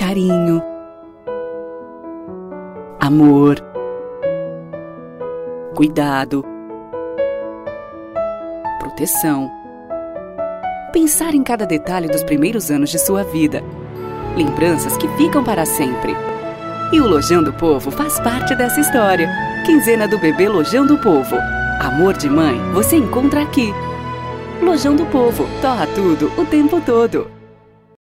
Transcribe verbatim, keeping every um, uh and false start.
carinho, amor, cuidado, proteção. Pensar em cada detalhe dos primeiros anos de sua vida. Lembranças que ficam para sempre. E o Lojão do Povo faz parte dessa história. Quinzena do bebê Lojão do Povo. Amor de mãe você encontra aqui. Lojão do Povo, torra tudo o tempo todo.